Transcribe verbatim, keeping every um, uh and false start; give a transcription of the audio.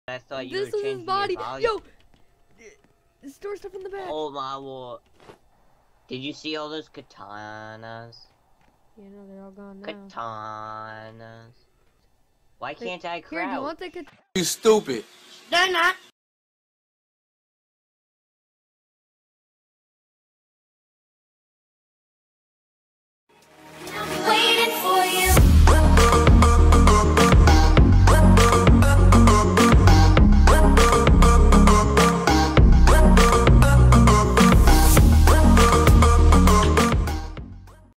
I thought you This were is his changing body. your volume. Yo, store stuff in the back. Oh my lord! Did you see all those katanas? Yeah, no, they're all gone now. Katanas. Why They, can't I here, crouch? do you want the katana? You stupid. They're not.